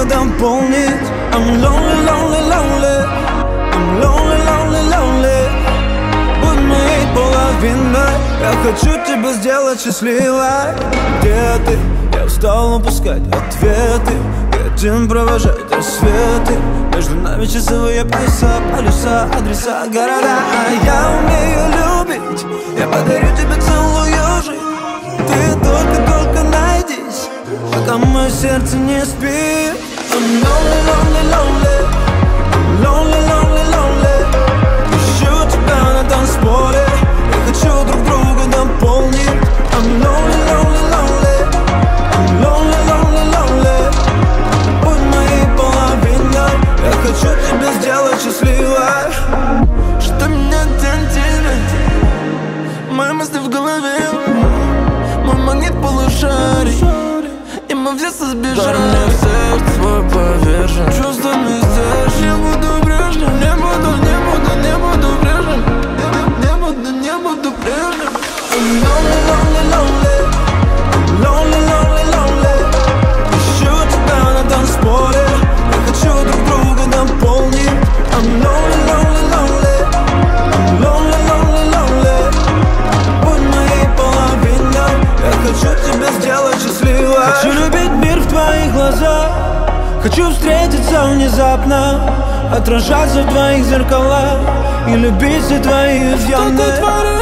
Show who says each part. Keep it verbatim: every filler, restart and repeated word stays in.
Speaker 1: друга дополнить. I'm lonely, lonely, lonely. I'm lonely, lonely, lonely. Будь моей половиной, я хочу тебя сделать счастливой. Где ты? Я устал упускать ответы. Едем провожать рассветы. Между нами часовые пояса, полюса, адреса, города. А я умею любить. Я подарю тебе целую жизнь. Ты только-только найдись, пока мое сердце не спит. I'm lonely, lonely, lonely. I'm lonely, lonely, lonely. Ищу тебя на танцполе. Я хочу друг друга дополнить. I'm lonely, lonely, lonely. I'm lonely, lonely, lonely. Будь моей половиной. Я хочу тебя сделать счастливой. Что меня тянет тебе? Мои мысли в голове. Мой магнит полушарий. И мы все сбежали. Дай мне в сердце свой повержен. Чувствами здесь. Я буду прежним. Не буду, не буду, не буду прежним. Не буду, не буду прежним. I'm lonely, lonely, lonely. I'm lonely, lonely, lonely. Ищу тебя на танцполе. Я хочу друг друга дополнить. I'm lonely, lonely, lonely. I'm lonely, lonely, lonely. Будь моей половиной. Я хочу тебя сделать счастливой. Хочу любить мир в твоих глазах. Хочу встретиться внезапно, отражаться в твоих зеркалах и любить все твои изъяны.